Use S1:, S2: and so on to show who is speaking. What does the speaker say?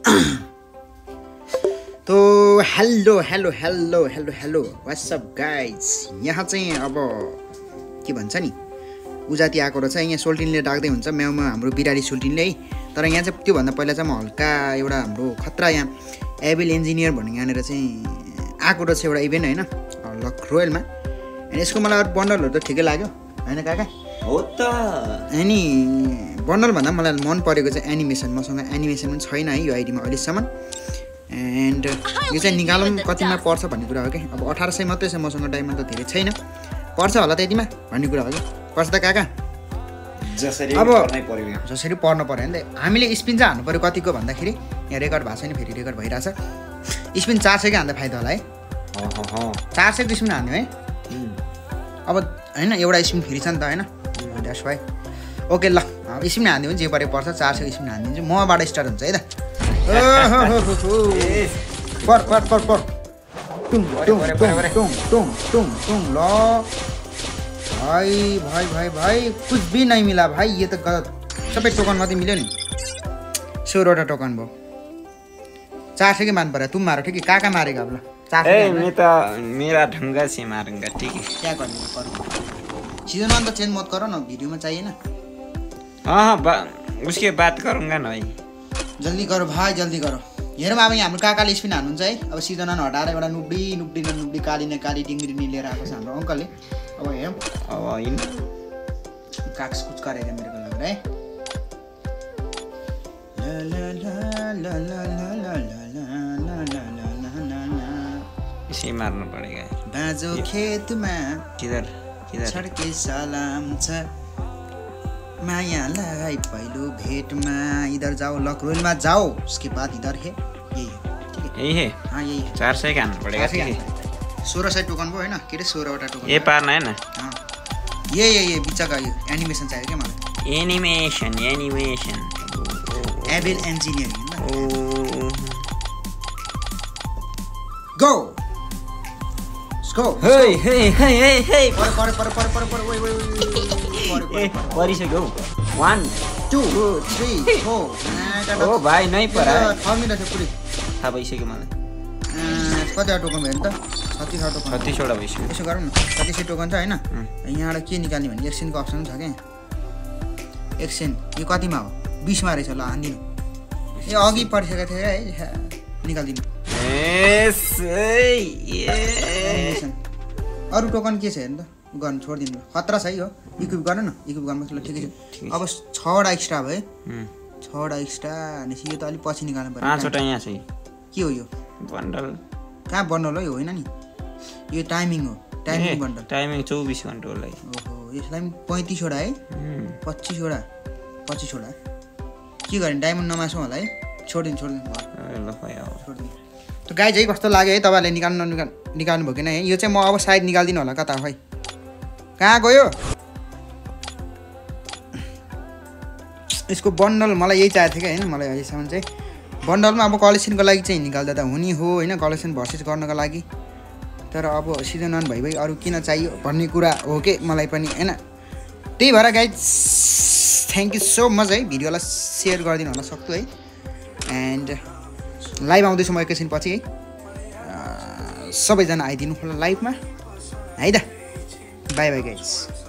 S1: तो hello hello hello hello hello what's up guys. यहाँ चाहिँ अब के भन्छ नि उजाति आएको रहेछ। यहाँ सोल्टिनले डाक्दै हुन्छ म्याउमा हाम्रो बिराडी सोल्टिनले है। तर यहाँ चाहिँ त्योभन्दा पहिला चाहिँ म हल्का एउटा हाम्रो खतरा यहाँ एबिल इन्जिनियर भन्ने यहाँनिर चाहिँ आएको रहेछ एउटा इभेन्ट होइन लक रोयलमा। अनि यसको मलाई अरू बन्डलहरू त ठिकै लाग्यो होइन काका?
S2: हो त।
S1: अनि बन्डल भन्दा मलाई मन परेको चाहिँ एनिमेसन। मसँग एनिमेसन पनि छैन है यो आइडीमा अहिलेसम्म। एन्ड यो चाहिँ निकालौँ कतिमा पर्छ भन्ने कुरा हो कि। अब 1800 मात्रै छ मसँग, डायमन्ड त धेरै छैन। पर्छ होला त्यतिमा भन्ने कुरा हो कि। पर्छ त काका?
S2: जसरी
S1: अब
S2: जसरी
S1: पर्न पर्यो नि त। हामीले स्पिन चाहिँ हान्नु पऱ्यो कतिको भन्दाखेरि यहाँ रेकर्ड भएको छैन, फेरि रेकर्ड भइरहेछ। स्पिन 400 हान्दा फाइदा होला है। 400 को स्पिन हान्यो है। अब होइन एउटा स्पिन फेरि छ नि त होइन। द्याट्स वाइ ओके ल स्पिन हानिदियो भने जे परे पर्छ। 400 स्पिन हानिदिन्छु। मबाट स्टार्ट हुन्छ है त। पर पर पर पर टुङ टुङ टुङ टुङ टुङ टुङ ल भाइ भाइ भाइ भाइ कुछ भी नहीं मिला भाइ। ये त गलत। सबै टोकन मात्रै मिल्यो नि। 16वटा टोकन भयो। 400 के मान पऱ्यो। तुम मारो ठीक है? काका मारेगा अब ल।
S2: 400 मैं तो मेरा ढंगा से मारूंगा ठीक है।
S1: क्या करने करो। सीजन 1 तो चेंज मत करो ना, वीडियो में चाहिए ना।
S2: हाँ उसके बात करूँगा न भाइ।
S1: जल्दी करो भाइ जल्दी करो। हेरौँ अब यहाँ हाम्रो काकाले स्पिन हान्नुहुन्छ है। अब सिजन 1 हटाएर एउटा नुब्डी काली न काली डिङ्ग्री लिएर आएको छ हाम्रो अङ्कलले। अब हेरौँ।
S2: अब होइन
S1: काक्स कुछ गरेको मेरो लागि है।
S2: इसे मार्नु पड़ेगा।
S1: बाजो खेतमा
S2: किधर
S1: छड्के सलाम छ मायालाई पहिलो भेटमा। इधर जाओ लक रोयलमा जाओ, उसके बाद इधर है। यही है ठीक है?
S2: यही है।
S1: हाँ यही है।
S2: 400 का हान्नु पड़ेगा ठीक है।
S1: 1600 टोकन भयो होइन के अरे 16वटा टोकन।
S2: ये पार्न है ना।
S1: हाँ ये बिचका यो एनिमेसन चाहियो क्या मलाई।
S2: एनिमेसन
S1: एबिल engineering go go
S2: hey hey hey hey हे
S1: पर
S2: परिसक्यो। 1
S1: 2 3 4
S2: ओ भाइ नै परा।
S1: थर्मिन थियो पुरै
S2: थाहा भइसक्यो मलाई।
S1: कतिवटा टोकन भयो नि त? 36वटा टोकन।
S2: 36वटा भइसक्यो।
S1: यसो गरौँ न 36 टोकन छ होइन। यहाँबाट के निकाल्ने भने एक्सचेन्जको अप्सन छ क्या। एक्सचेन्ज यो कतिमा हो? 20 मा रहेछ। ल हान्दिनु। ए अघि परिसकेको थियो है निकाल्दिनु। अरू टोकन के छ हेर्नु त? गर्नु छोडिदिनु। खतरा छ है हो। इक्विप गर्नु न। इक्विप गर्नुपर्छ। ल ठिकै छ। अब 6वटा एक्स्ट्रा भयो। 6वटा एक्स्ट्रा भनेपछि यो त अलिक पछि निकाल्नु पर्यो।
S2: 5वटा यहाँ छ।
S1: के हो यो?
S2: बन्डल।
S1: कहाँ बन्डल हो? यो होइन नि, यो टाइमिङ हो। Timing bundle.
S2: टाइमिङ 24 घण्टा होला।
S1: ओहो यसलाई 35वटा है। 25वटा के गर्ने? डायमन्ड नमासौँ होला है। छोडिदिनु
S2: ल भाइ
S1: छोडिदिनु। त गाइज है कस्तो लाग्यो है तपाईँहरूले निकाल्नु भयो कि नै? यो चाहिँ म अब सायद निकाल्दिनँ होला। कता खै कहाँ गयो यसको बन्डल? मलाई यही चाहिएको थियो क्या होइन। मलाई अहिलेसम्म चाहिँ बन्डलमा अब कलेक्सनको लागि चाहिँ निकाल्दा त हुने हो होइन, कलेक्सन भर्सेस गर्नको लागि। तर अब सिजन 1 भइ अरू किन चाहियो भन्ने कुरा हो कि मलाई पनि होइन। त्यही भएर guys thank you so much है। भिडियोलाई सेयर गरिदिनु होला सक्छु है। एन्ड लाइभ आउँदैछु म एकैछिन पछि है। सबैजना आइदिनु होला लाइभमा है त। Bye bye guys.